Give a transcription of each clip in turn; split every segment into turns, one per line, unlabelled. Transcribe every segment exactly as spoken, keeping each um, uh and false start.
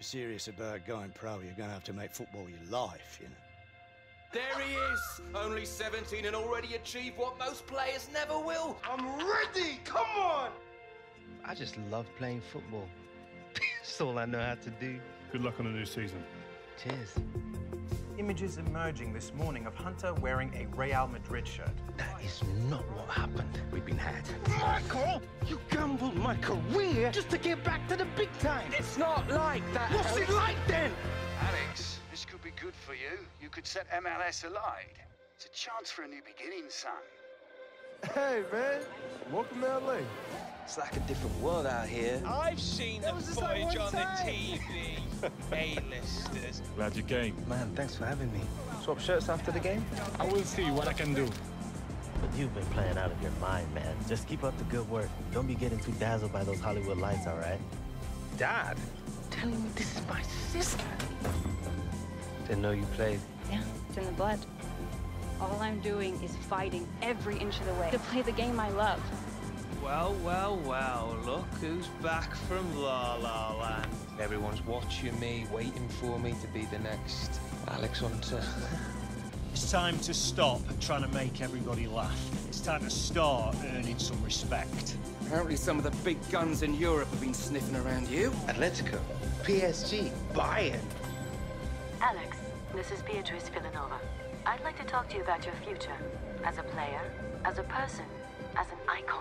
serious about going pro, you're going to have to make football your life, you know.
There he is! Only seventeen and already achieved what most players never will.
I'm ready! Come on!
I just love playing football. That's all I know how to do.
Good luck on the new season.
Cheers.
Images emerging this morning of Hunter wearing a Real Madrid shirt.
That is not what happened. We've been had.
Michael, you gambled my career just to get back to the big time.
It's not like that.
What's it like then?
Alex, this could be good for you. You could set M L S alight. It's a chance for a new beginning, son.
Hey, man. Welcome to L A.
It's like a different world out here.
I've seen the footage on the T V. A-listers.
Glad you came.
Man, thanks for having me. Swap shirts after the game?
I will see what I can do.
But you've been playing out of your mind, man. Just keep up the good work. Don't be getting too dazzled by those Hollywood lights, all right?
Dad? Telling me this is my sister? Didn't know you played.
Yeah, it's in the blood. All I'm doing is fighting every inch of the way to play the game I love.
Well, well, well, look who's back from La La Land. Everyone's watching me, waiting for me to be the next Alex Hunter.
It's time to stop trying to make everybody laugh. It's time to start earning some respect.
Apparently some of the big guns in Europe have been sniffing around you.
Atletico, P S G, Bayern.
Alex, this is Beatrice Villanova. I'd like to talk to you about your future. As a player, as a person, as an icon.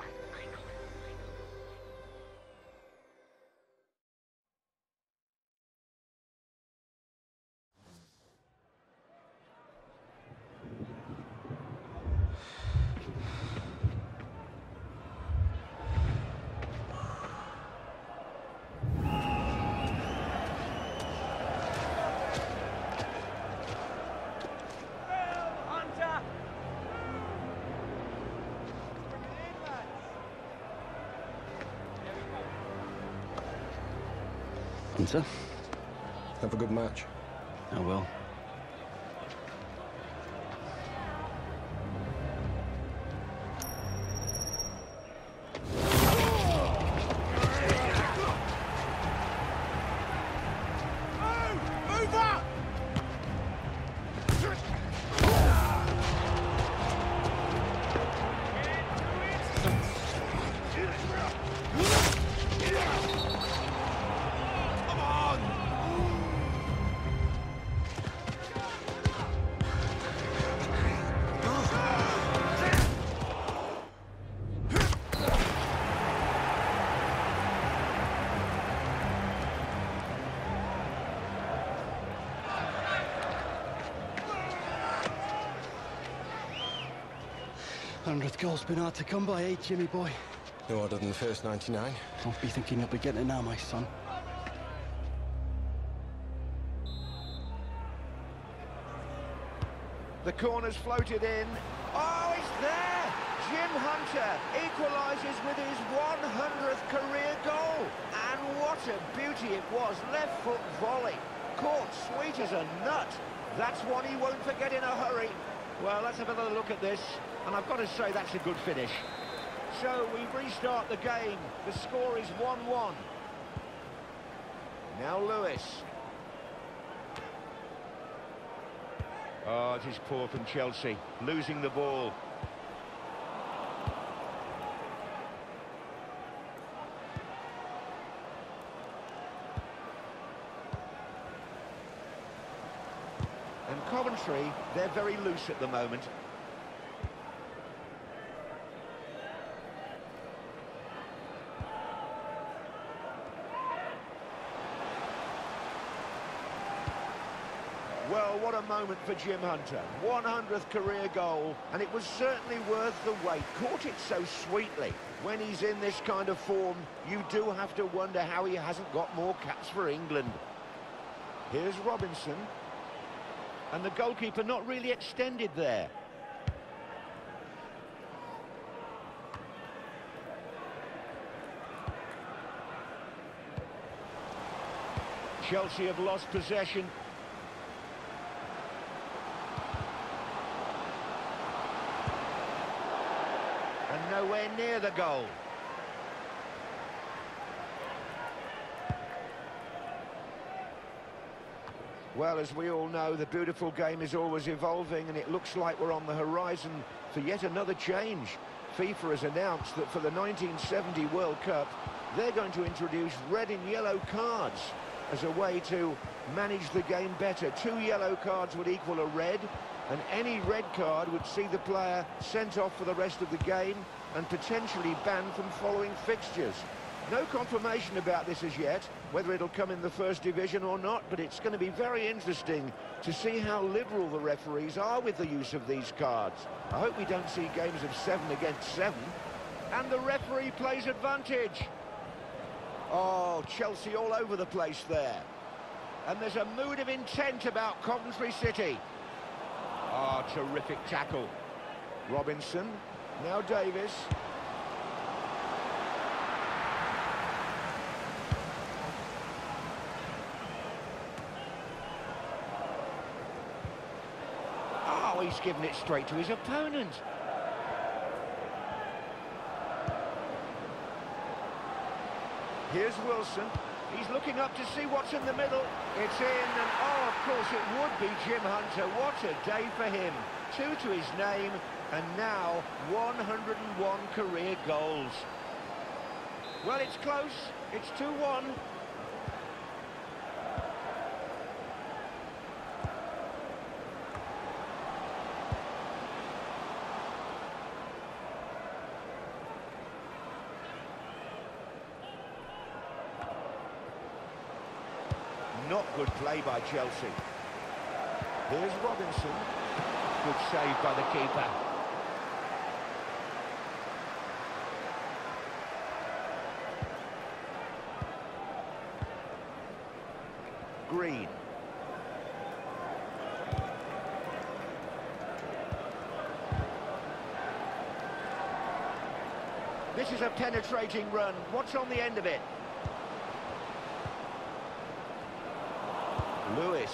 Hunter, have a good match.
I will.
Hundredth goal's been hard to come by, eh, Jimmy boy?
No harder than the first ninety-nine.
Don't be thinking you'll be getting it now, my son.
The corner's floated in. Oh, it's there! Jim Hunter equalises with his one hundredth career goal. And what a beauty it was. Left foot volley. Caught sweet as a nut. That's one he won't forget in a hurry. Well, let's have another look at this. And I've got to say, that's a good finish. So we restart the game. The score is one one. Now Lewis. Oh, it is poor from Chelsea, losing the ball. And Coventry, they're very loose at the moment. Well, what a moment for Jim Hunter. one hundredth career goal, and it was certainly worth the wait. Caught it so sweetly. When he's in this kind of form, you do have to wonder how he hasn't got more caps for England. Here's Robinson. And the goalkeeper not really extended there. Chelsea have lost possession. And nowhere near the goal. Well, as we all know, the beautiful game is always evolving, and it looks like we're on the horizon for yet another change. FIFA has announced that for the nineteen seventy World Cup, they're going to introduce red and yellow cards as a way to manage the game better. Two yellow cards would equal a red, and any red card would see the player sent off for the rest of the game and potentially banned from following fixtures. No confirmation about this as yet, whether it'll come in the first division or not, but it's going to be very interesting to see how liberal the referees are with the use of these cards. I hope we don't see games of seven against seven. And the referee plays advantage. Oh, Chelsea all over the place there. And there's a mood of intent about Coventry City. Oh, terrific tackle. Robinson, now Davis. Oh, he's given it straight to his opponent. Here's Wilson. He's looking up to see what's in the middle. It's in, and oh, of course it would be Jim Hunter. What a day for him. Two to his name, and now one hundred and one career goals. Well, it's close. It's two one. Not good play by Chelsea. Here's Robinson. Good save by the keeper. Green. This is a penetrating run. What's on the end of it? Lewis.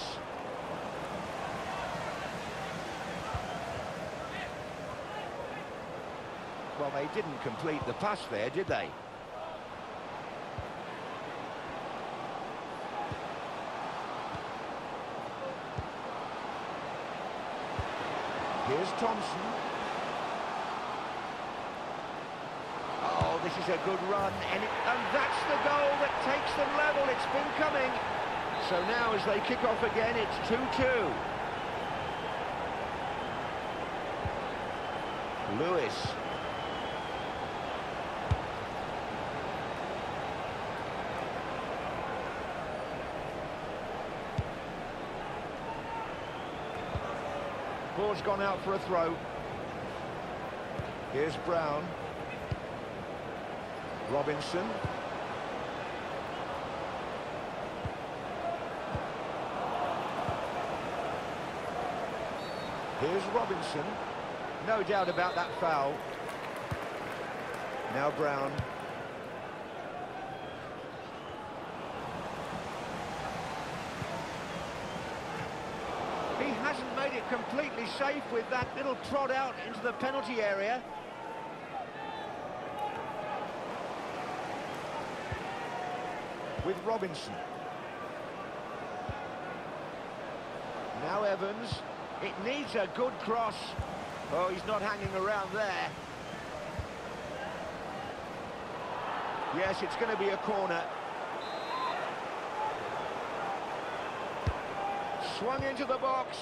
Well, they didn't complete the pass there, did they? Here's Thompson. Oh, this is a good run, and, it, and that's the goal that takes them level. It's been coming. So now as they kick off again, it's two two. Lewis. Ball's gone out for a throw. Here's Brown. Robinson. Here's Robinson. No doubt about that foul. Now Brown. He hasn't made it completely safe with that little trot out into the penalty area. With Robinson. Now Evans. It needs a good cross. Oh, he's not hanging around there. Yes, it's going to be a corner. Swung into the box.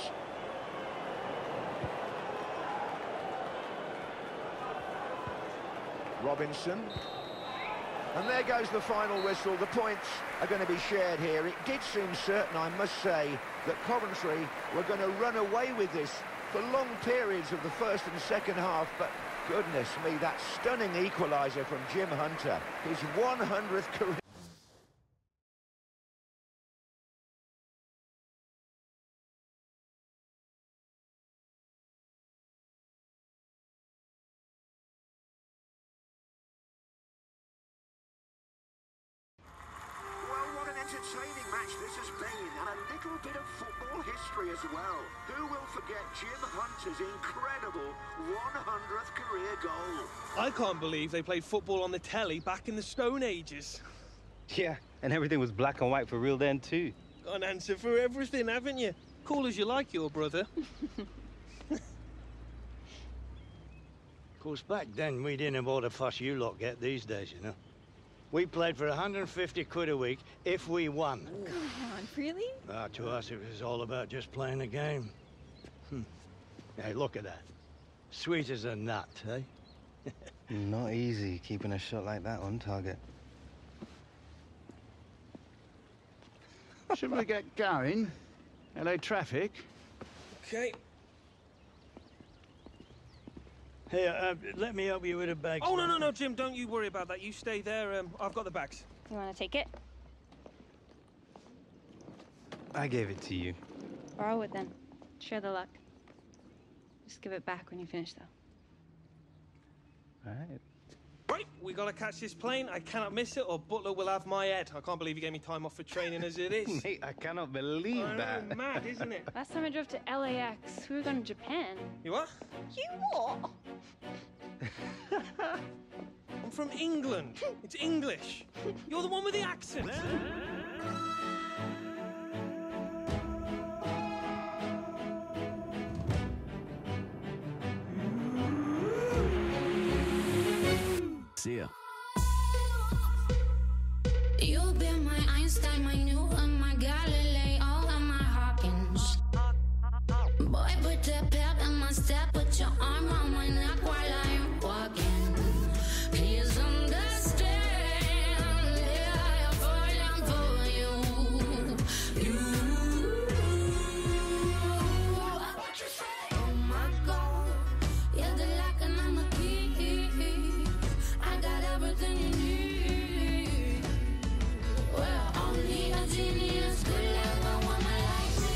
Robinson. And there goes the final whistle. The points are going to be shared here. It did seem certain, I must say, that Coventry were going to run away with this for long periods of the first and second half, but goodness me, that stunning equaliser from Jim Hunter, his one hundredth career.
Entertaining match this has been, and a little bit of football history as well. Who will forget Jim Hunter's incredible one hundredth career goal?
I can't believe they played football on the telly back in the Stone Ages.
Yeah, and everything was black and white for real then too.
Got an answer for everything, haven't you? Cool as you like, your brother.
Of course, back then, we didn't have all the fuss you lot get these days, you know. We played for one hundred fifty quid a week if we won.
Come on, really?
Ah, to us, it was all about just playing the game. Hmm. Hey, look at that. Sweet as a nut, eh?
Not easy keeping a shot like that on target.
Should we get going? L A traffic.
Okay.
Here, uh, let me help you with a bag.
Oh, no, no, no, Jim, don't you worry about that. You stay there. Um, I've got the bags.
You want to take it?
I gave it to you.
Borrow it then. Share the luck. Just give it back when you finish, though.
All right.
Right, we gotta catch this plane. I cannot miss it, or Butler will have my head. I can't believe he gave me time off for training as it is.
Mate, I cannot believe
I know,
that.
mad, isn't it?
Last time I drove to L A X, we were going to Japan.
You what?
You what?
I'm from England. It's English. You're the one with the accent.
See ya.
You've been my Einstein, my Newton, my Galileo, and my Hawkins. Boy, put that pep in my step, put your arm on my neck while I'm walking. Please understand, yeah, I'm falling for you. You. Oh my God, you're the lock and I'm the key. I got everything you need. Well, only a genius could love a woman like me.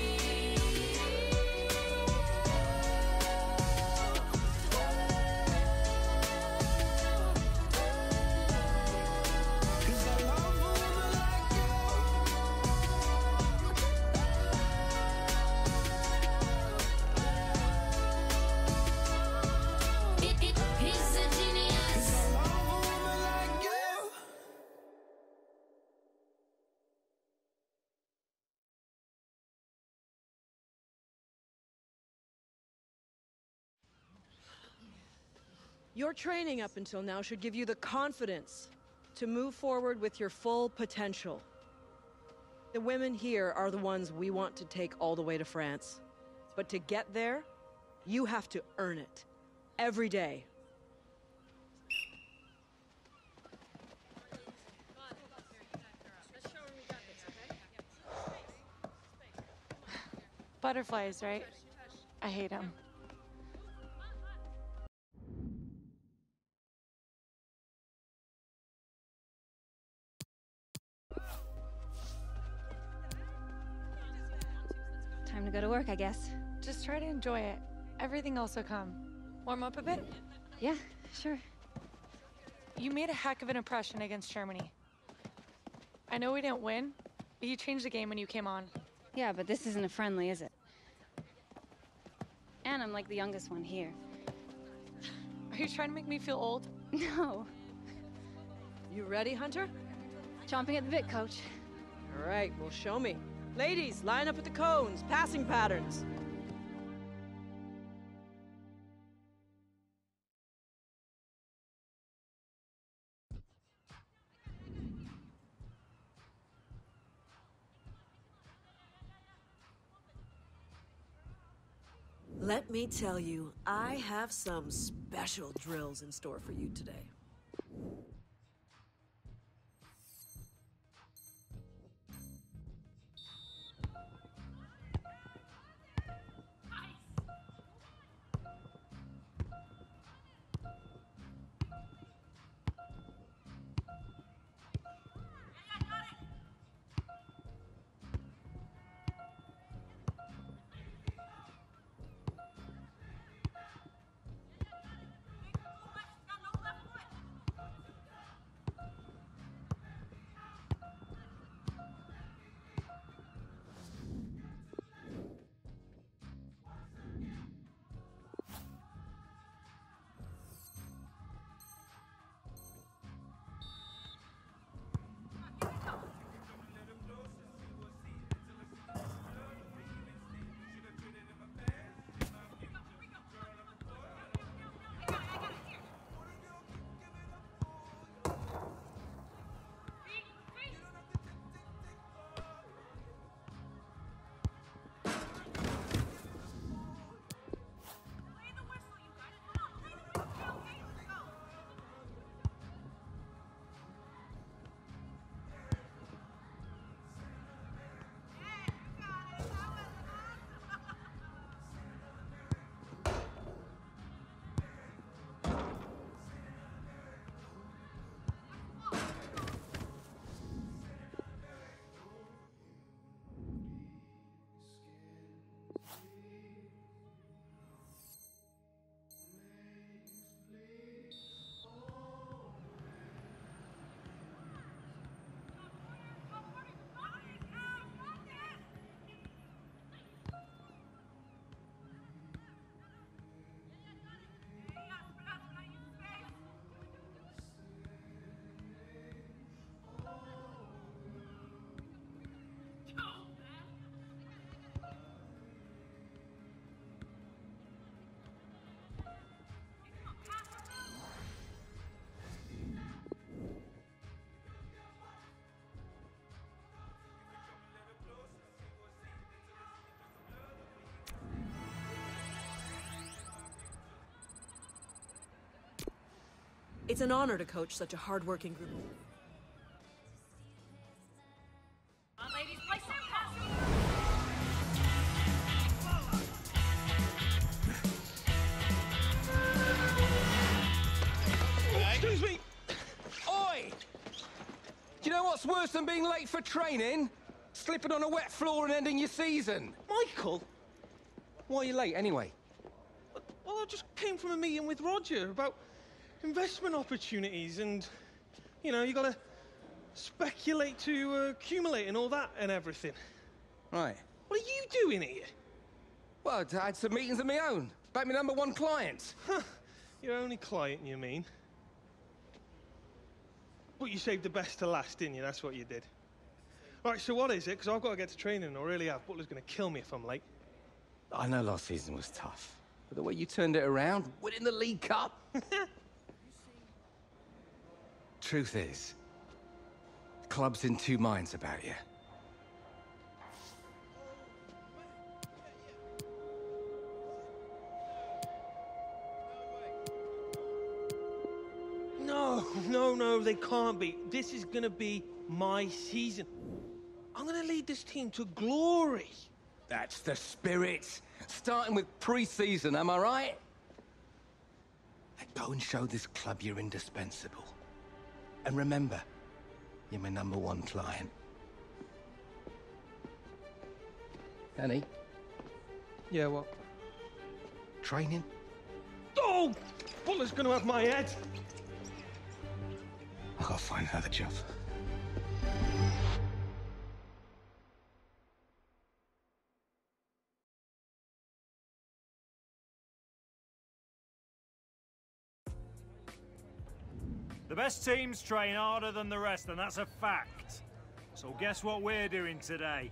Cause I love a woman like you. He- he- He's a genius.
Your training up until now should give you the confidence to move forward with your full potential. The women here are the ones we want to take all the way to France. But to get there, you have to earn it. Every day.
Butterflies, right? I hate them.
Time to go to work, I guess.
Just try to enjoy it. Everything else will come. Warm up a bit?
Yeah, sure.
You made a heck of an impression against Germany. I know we didn't win, but you changed the game when you came on.
Yeah, but this isn't a friendly, is it? And I'm like the youngest one here.
Are you trying to make me feel old?
No.
You ready, Hunter?
Chomping at the bit, coach.
All right, well, show me. Ladies, line up at the cones, passing patterns. Let me tell you, I have some special drills in store for you today. It's an honor to coach such a hard-working group.
Ladies, play
Excuse me! Oi! Do you know what's worse than being late for training? Slipping on a wet floor and ending your season.
Michael?
Why are you late, anyway?
Well, I just came from a meeting with Roger about investment opportunities and, you know, you gotta speculate to uh, accumulate and all that and everything.
Right.
What are you doing here?
Well, I had some meetings of my own. About my number one client.
Huh. Your only client, you mean? But you saved the best to last, didn't you? That's what you did. Right, so what is it? Because I've got to get to training, I really have. Butler's going to kill me if I'm late.
I know last season was tough, but the way you turned it around, winning the League Cup. Truth is, the club's in two minds about you.
No, no, no, they can't be. This is going to be my season. I'm going to lead this team to glory.
That's the spirit. Starting with pre-season, am I right? Go and show this club you're indispensable. And remember, you're my number one client. Danny?
Yeah, what?
Training?
Oh! Butler's going to have my head.
I've got to find another job.
The best teams train harder than the rest, and that's a fact. So guess what we're doing today?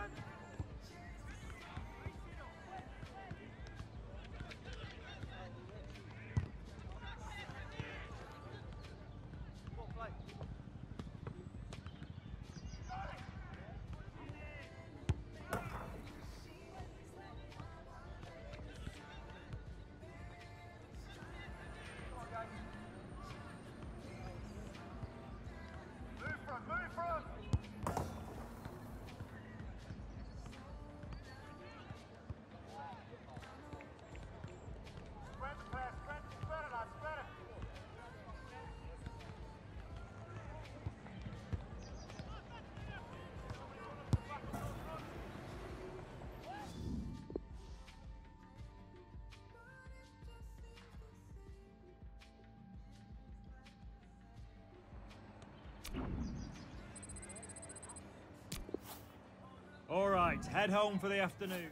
All right, head home for the afternoon.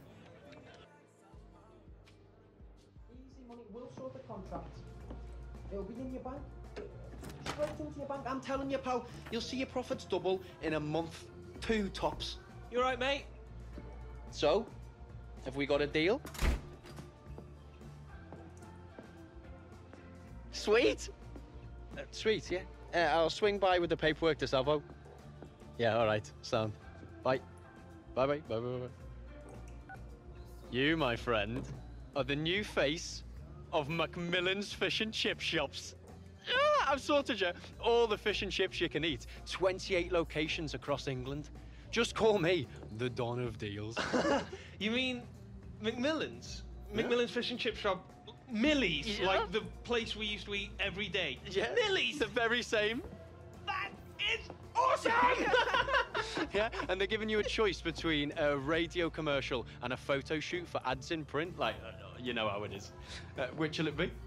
Easy money, we'll sort the contract. It'll be in your bank. Straight into your bank. I'm telling you, pal, you'll see your profits double in a month. Two tops.
You all right, mate?
So, have we got a deal? Sweet. Uh, sweet, yeah. Uh, I'll swing by with the paperwork to Salvo. Yeah, all right. Sound. Bye. Bye-bye. Bye-bye. You, my friend, are the new face of Macmillan's Fish and Chip Shops. Ah, I've sorted you all the fish and chips you can eat. twenty-eight locations across England. Just call me the Don of Deals.
You mean Macmillan's? Yeah. Macmillan's Fish and Chip Shop? Millie's? Yeah. Like the place we used to eat every day?
Yeah.
Millie's?
The very same.
That is awesome!
Yeah, and they're giving you a choice between a radio commercial and a photo shoot for ads in print. Like, uh, you know how it is. Uh, which will it be?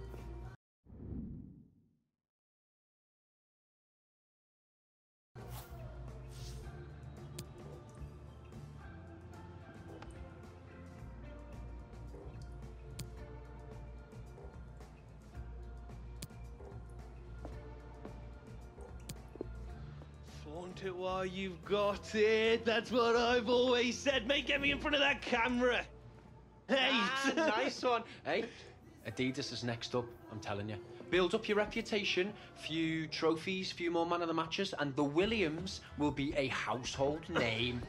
Flaunt it while you've got it. That's what I've always said. Mate, get me in front of that camera. Hey!
Ah, nice one. Hey, Adidas is next up, I'm telling you. Build up your reputation, few trophies, few more man of the matches, and the Williams will be a household name.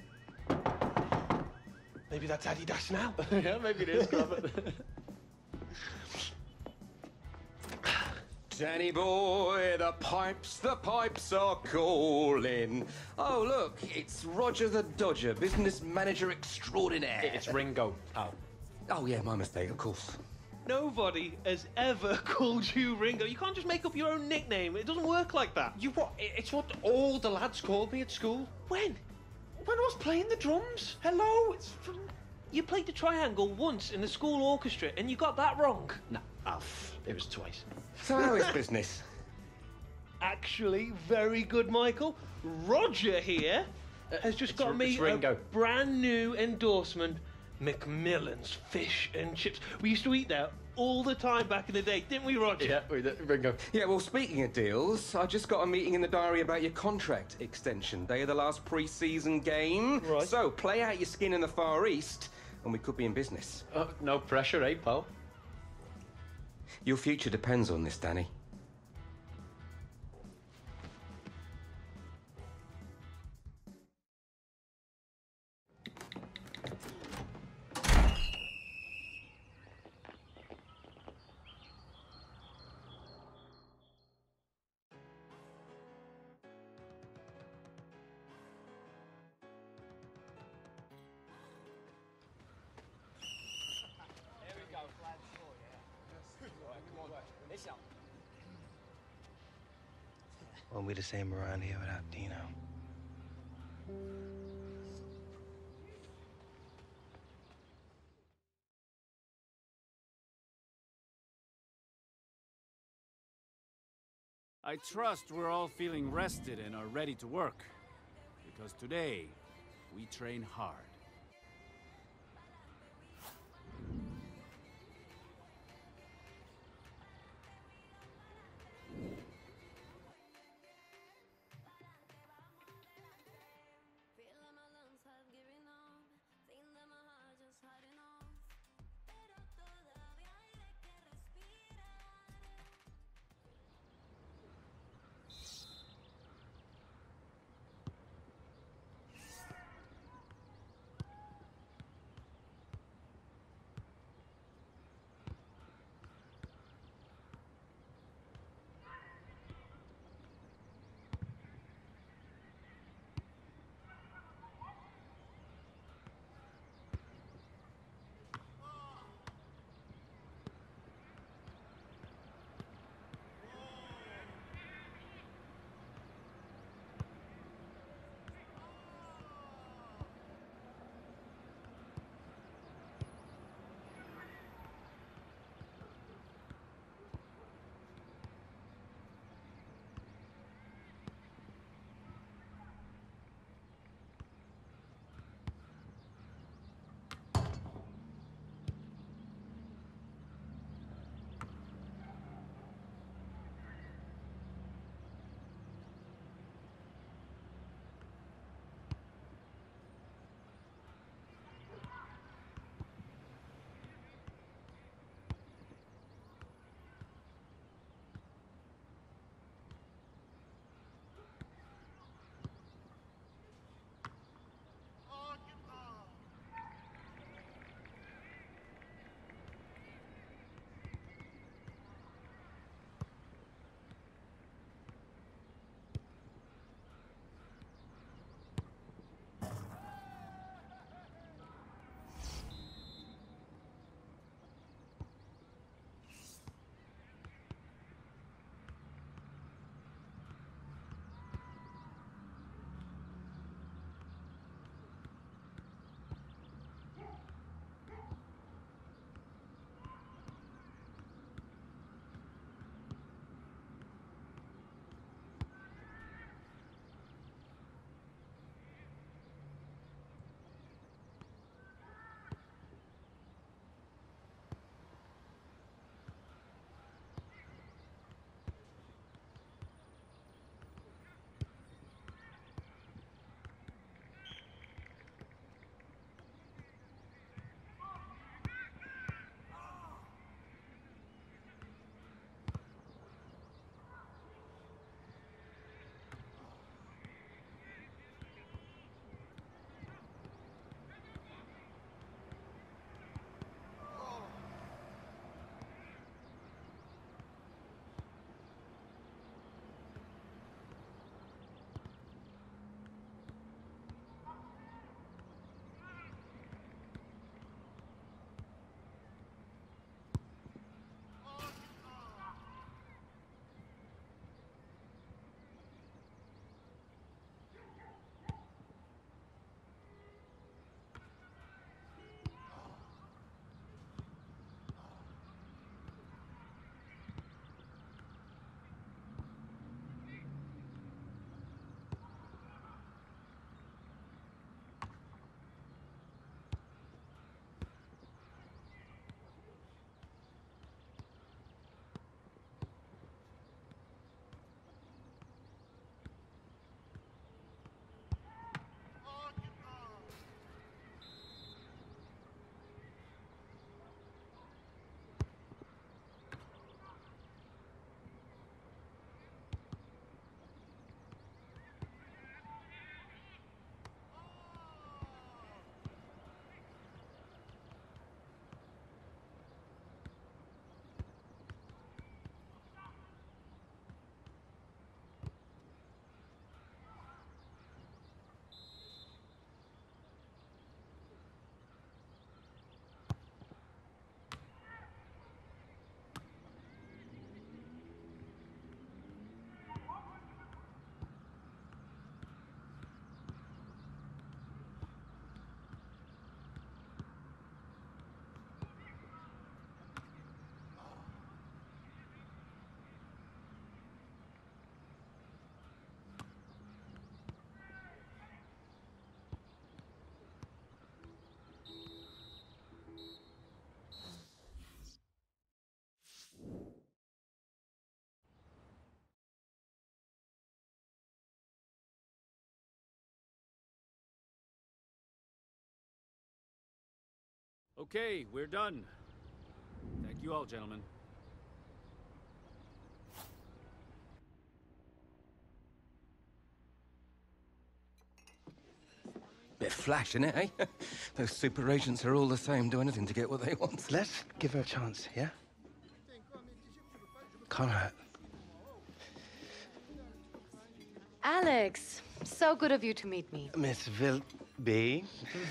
Maybe that's Adidas now.
Yeah, maybe it is. Grab it.
Danny boy, the pipes, the pipes are calling. Oh, look, it's Roger the Dodger, business manager extraordinaire.
It's Ringo, pal.
Oh, yeah, my mistake, of course.
Nobody has ever called you Ringo. You can't just make up your own nickname. It doesn't work like that.
You what? It's what all the lads called me at school.
When?
When I was playing the drums.
Hello? It's from... You played the triangle once in the school orchestra and you got that wrong.
No, Alf. It was twice.
So how is business?
Actually, very good, Michael. Roger here uh, has just got me a brand new endorsement. Macmillan's Fish and Chips. We used to eat there all the time back in the day, didn't we, Roger?
Yeah, we did. Ringo. Yeah, well, speaking of deals, I just got a meeting in the diary about your contract extension. Day of the last pre-season game.
Right.
So, play out your skin in the Far East, and we could be in business.
Uh, no pressure, eh, pal?
Your future depends on this, Danny.
Won't be the same around here without Dino.
I trust we're all feeling rested and are ready to work. Because today, we train hard.
sliding off, pero todavía hay aire que respirar.
Okay, we're done. Thank you all, gentlemen.
Bit flash, isn't it, eh? Those super agents are all the same, do anything to get what they want.
Let's give her a chance, yeah? Can't hurt.
Alex, so good of you to meet me.
Miss Vil... B.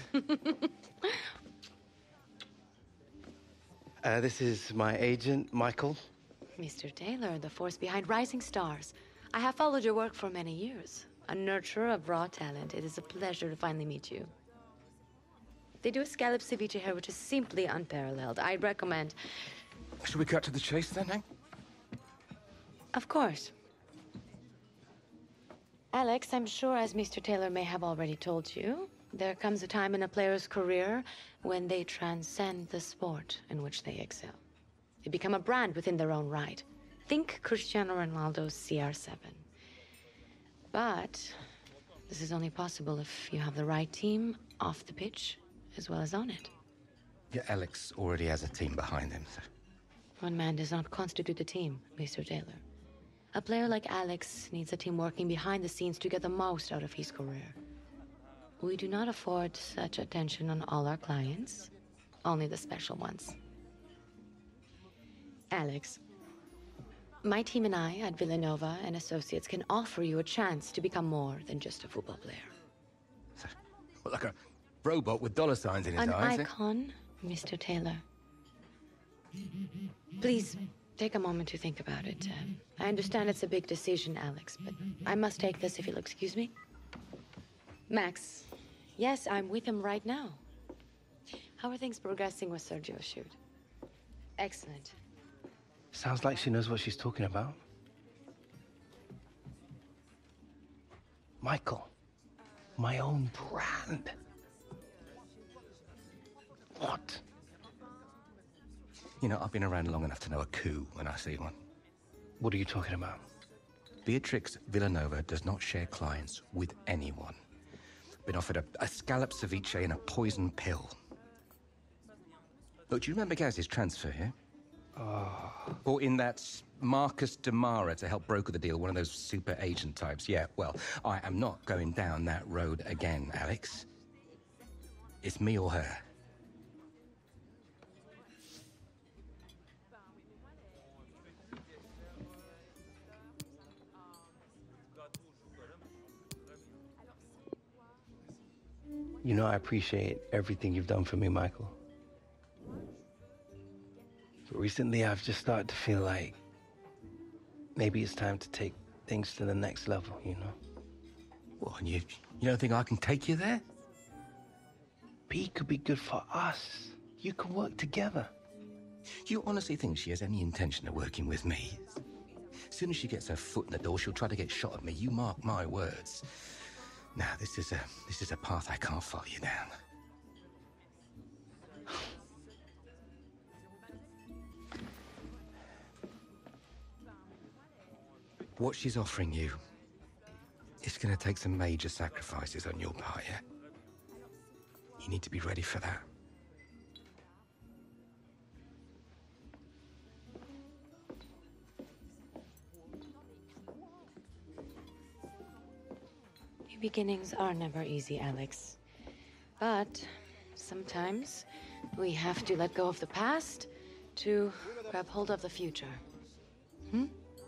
uh, this is my agent, Michael.
Mister Taylor, the force behind Rising Stars. I have followed your work for many years. A nurturer of raw talent. It is a pleasure to finally meet you. They do a scallop ceviche here, which is simply unparalleled. I recommend...
Should we cut to the chase then, eh?
Of course. Alex, I'm sure, as Mister Taylor may have already told you, there comes a time in a player's career when they transcend the sport in which they excel. They become a brand within their own right. Think Cristiano Ronaldo's C R seven. But this is only possible if you have the right team off the pitch as well as on it.
Yeah, Alex already has a team behind him, so...
One man does not constitute a team, Mister Taylor. A player like Alex needs a team working behind the scenes to get the most out of his career. We do not afford such attention on all our clients, only the special ones. Alex, my team and I at Villanova and Associates can offer you a chance to become more than just a football player.
Well, like a robot with dollar signs in his
An
eyes.
icon, Mister Taylor. Please, take a moment to think about it. Uh, I understand it's a big decision, Alex, but I must take this if you'll excuse me. Max, yes, I'm with him right now. How are things progressing with Sergio's shoot? Excellent.
Sounds like she knows what she's talking about. Michael, my own brand. What?
You know, I've been around long enough to know a coup when I see one.
What are you talking about?
Beatrix Villanova does not share clients with anyone. Been offered a, a scallop ceviche and a poison pill. Look, do you remember Gaz's transfer here?
Oh.
Or in that Marcus Damara to help broker the deal, one of those super agent types? Yeah, well, I am not going down that road again, Alex. It's me or her.
You know I appreciate everything you've done for me, Michael. But recently I've just started to feel like maybe it's time to take things to the next level, you know?
Well, and you, you don't think I can take you there?
B could be good for us. You can work together.
You honestly think she has any intention of working with me? As soon as she gets her foot in the door, she'll try to get shot at me. You mark my words. Now, this is a this is a path I can't follow you down. What she's offering you, it's going to take some major sacrifices on your part, yeah? You need to be ready for that.
New beginnings are never easy, Alex. But sometimes we have to let go of the past to grab hold of the future. Hmm?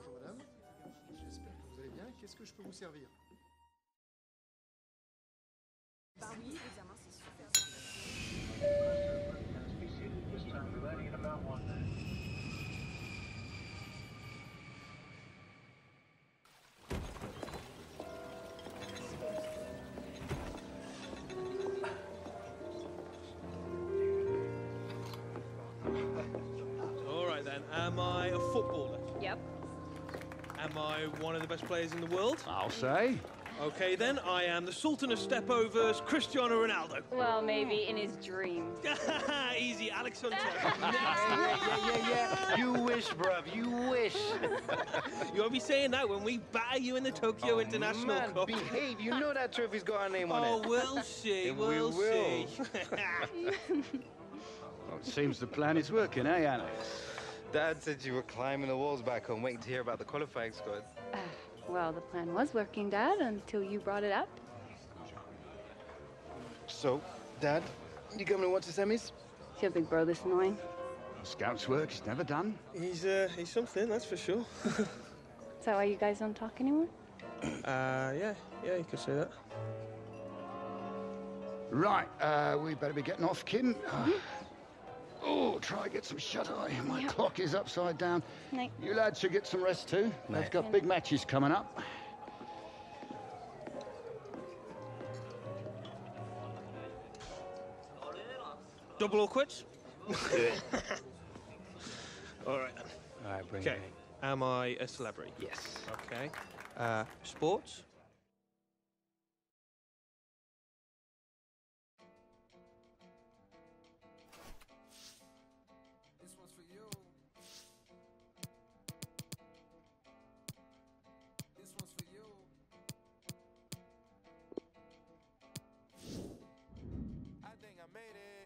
Qu'est-ce que je peux vous servir?
All right then, am I a footballer?
Yep.
Am I one of the best players in the world?
I'll say.
Okay then, I am the Sultan of Stepovers, Cristiano Ronaldo.
Well, maybe in his dreams.
Easy, Alex Hunter.
yeah, yeah, yeah, yeah. You wish, bruv, you wish.
You'll be saying that when we batter you in the Tokyo
oh,
International
man,
Cup.
behave. You know that trophy's got our name on
oh,
it.
Oh, we'll see,
we
we'll
will.
see.
Well, it seems the plan is working, eh, Alex?
Dad said you were climbing the walls back home, waiting to hear about the qualifying squad.
Uh, well, the plan was working, Dad, until you brought it up.
So, Dad, you coming to watch the semis?
Your big bro this annoying.
Scout's work is never done.
He's, uh, he's something, that's for sure.
Is that why you guys don't talk anymore?
uh, yeah, yeah, you could say that.
Right, uh, we better be getting off, Kim. Uh, oh, try and get some shut-eye. My
Yep.
clock is upside down.
Night.
You lads should get some rest too. They've
Night.
got big matches coming up.
Double or quits? All right then.
All right, bring
Okay.
it
Am I a celebrity?
Yes.
Okay. Uh, sports?
This one's for you. This one's for you. I think I made it.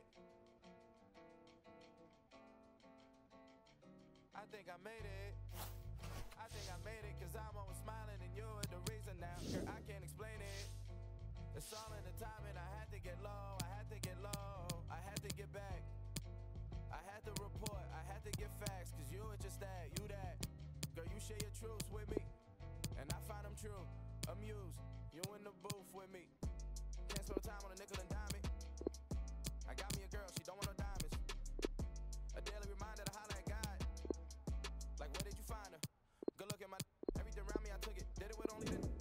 I think I made it. I think I made it cause I'm always smiling and you're the reason now. Girl, I can't explain it. It's all in the timing. I had to get low. I had to get low. I had to get back. I had to report. I had to get facts cause you were just that. You that. Girl, you share your truths with me. And I find them true. Amused. You in the booth with me. Can't spend time on a nickel and dime it. I got me a girl. She don't want no diamonds. A daily reminder to holler at God. Like, where did you find her? Good look at my everything around me, I took it. Did it with only the